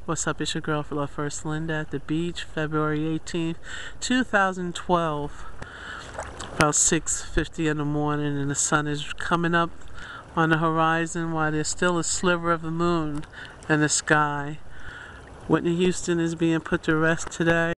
What's up? It's your girl for Love First, Linda, at the beach, February 18th, 2012. About 6:50 in the morning, and the sun is coming up on the horizon while there's still a sliver of the moon in the sky. Whitney Houston is being put to rest today.